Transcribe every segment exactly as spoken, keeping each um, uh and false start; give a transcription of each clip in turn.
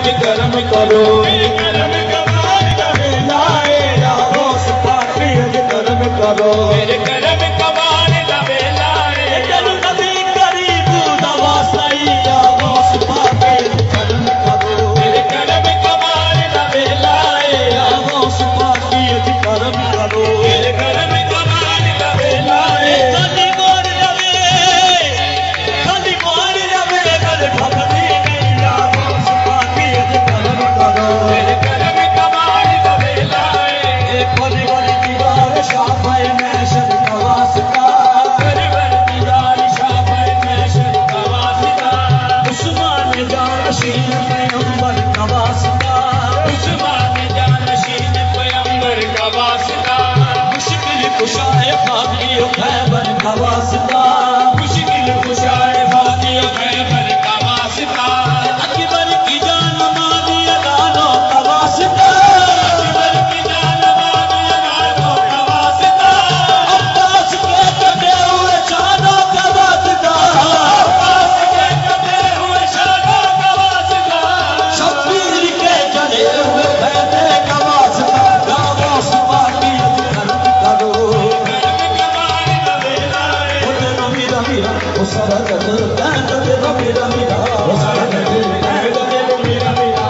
करम करो करम कमाल का वेला या गौस पाक अज करम करो मेरे करम कमाल का वेला चलो नबी करीब दवा सही या गौस पाक अज करम करो मेरे करम कमाल का वेला या गौस पाक अज करम करो मेरे करम कमाल का वेला खाली मोर रवे खाली मोर रवे कर भगती नहीं या गौस पाक अज करम करो मेरे करम कमाल का वेला एक बड़ी बड़ी दीवार शाफे में शर का वास्ता बड़ी बड़ी दीवार शाफे में शर का वास्ता उस्मान जान शीन पैगंबर का वास्ता उस्मान जान शीन पैगंबर का वास्ता मुश्किल कुशाए फाकी खैबर का वास्ता मुश्किल कुशाए फाकी खैबर का वास्ता अकबर की जान मानी अदानों का वास्ता अकबर की जान मानी अदानों का वास्ता अब्बास के कटे हुए शानों का वास्ता अब्बास के कटे हुए शानों का वास्ता शब्बीर के जले हुए फैले का वास्ता गावों सुबह की करम करो करम कमाल का वेला ओ तेरा मेरा मेरा ओ सारा जग कहता तेरा मेरा मेरा ओ सारा जग कहता तेरा मेरा मेरा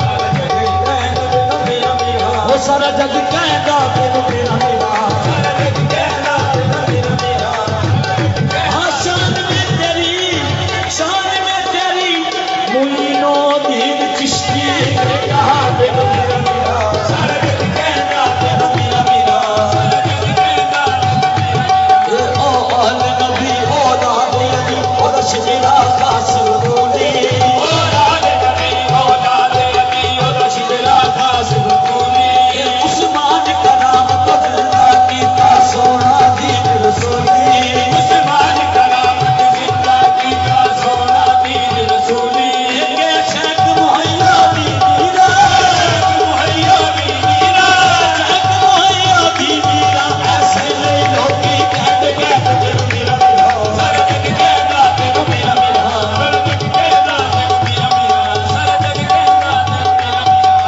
ओ सारा जग कहता तेरा मेरा मेरा सारा जग कहता तेरा मेरा मेरा हाँ शान में तेरी शान में तेरी मुइनो दीन चिश्ती ने कहा तेरा मेरा मेरा सारा जग कहता तेरा मेरा मेरा सारा जग कहता ये ओ अल नबी ओ दादे अली ओ रशीदा कासिम रूली ओ दादे अली ओ दादे अली ओ रशीदा कासिम रूली ये उस्मान का नाम बदलना कीता सोना दीन रसूली उस्मान का नाम जिंदा कीता सोना दीन रसूली ये शेख मुहैया भी मीरा शेख मुहैया भी मीरा शेख मुहैया भी मीरा ऐसे नहीं लोगी कहत कहत तेरा मेरा मेरा सारा जग कहता तेरा मेरा मेरा सारा जग कहता तेरा मेरा मेरा सारा जग कहता तेरा मेरा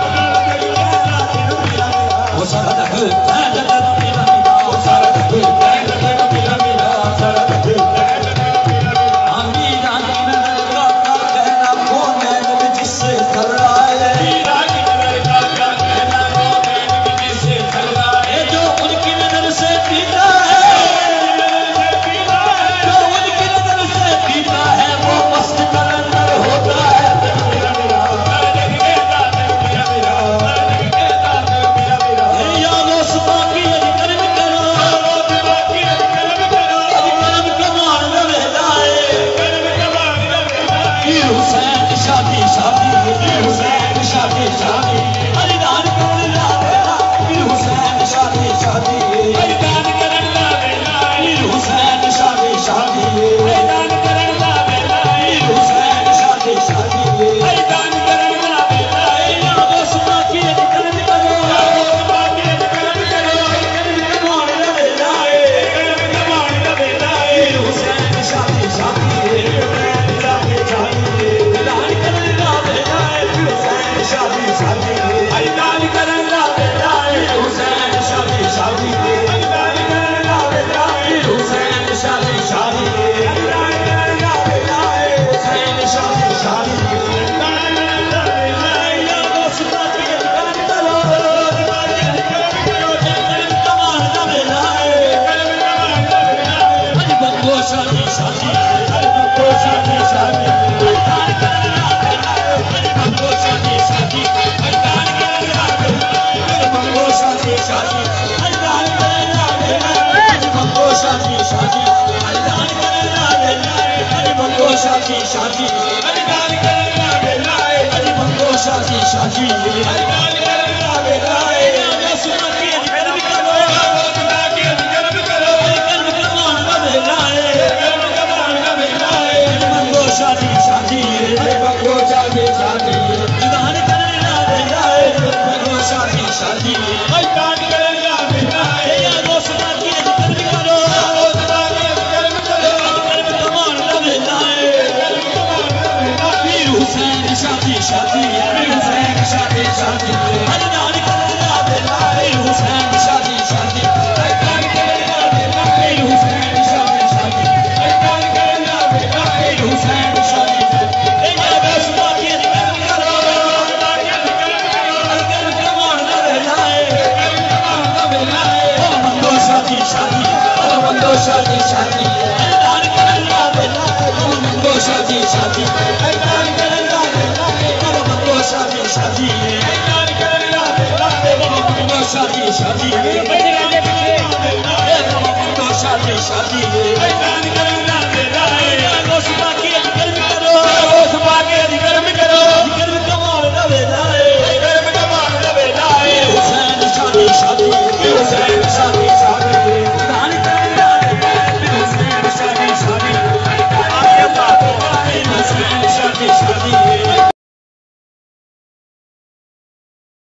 मेरा वो सारा जग कहता तेरा मेरा मेरा वो सारा जग कहता तेरा मेरा मेरा सारा जग कहता तेरा मेरा मेरा अमीरा की नजर का कहना कौन है नबी जिससे कर रहा है अमीरा की नजर का कहना कौन है नबी जिससे कर रहा है जो उनकी नजर से पीता है जो उनकी नजर से पीता है वो मस्त कलंदर होता है तेरा मेरा मेरा सारा जग कहता तेरा मेरा मेरा सारा जग कहता तेरा मेरा मेरा या वो सुबह की अज करम करो वो सुबह की अज करम करो अज करम कमाल का वेला है करम कमाल का वेला पीर हुसैन शादी शादी पीर हुसैन शादी शादी हरिदान करन ला वेला पीर हुसैन शादी शादी हरिदान करन ला वेला पीर हुसैन शादी शादी हरिदान करन ला वेला पीर हुसैन शादी शादी हरिदान करन ला वेला या वो सुबह की अज करम करो या वो सुबह की अज करम करो करम कमाल का वेला है करम कमाल का वेला है पीर हुसैन शादी शादी हरिदान शादी शादी हरिदान करन ला वेला पीर हुसैन शादी शादी हरिदान करन ला वेला पीर हुसैन शादी शादी हरिदान करन ला वेला पीर हुसैन शादी शादी हरिदान करन ला वेला हुसैन शादी शादी हरिदान करन ला वेला या दोस्त की करम करो करम करो करम कमाल का वेला है करम कमाल का वेला अज बंगो शादी शादी अज बंगो शादी शादी हरिदान करन ला वेला अज बंगो शादी शादी हरिदान करन ला वेला अज बंगो शादी शादी हरिदान करन ला वेला अज बंगो शादी शादी हरिदान करन ला वेला अज बंगो शादी शादी हरिदान करन ला वेला अज बंगो शादी शादी हरिदान करन ला वेला या सुना की करम करो सुना की करम करो करम कमाल का वेला है करम कमाल का वेला है अज बंगो शादी शादी अज बंगो शादी शादी हरिदान करन ला वेला अज बंगो शादी शादी हरिदान करन ला वेला या सुना की करम करो सुना की करम करो करम कमाल का वेला है करम कमाल का वेला पीर हुसैन शादी शादी पीर हुसैन शादी ऐलान करना बेला हुसैन शादी शादी ऐलान करना बेला हुसैन शादी शादी ऐलान करना बेला हुसैन शादी ए या बेसुमा की कर करो कर कमान दा बेला कर कमान दा बेला ओ बंदो शादी शादी ओ बंदो शादी शादी ऐलान करना बेला ओ बंदो शादी शादी ऐलान करना बेला ओ बंदो शादी शादी ऐलान करना बेला ओ बंदो शादी शादी बंदो शादी शादी ऐलान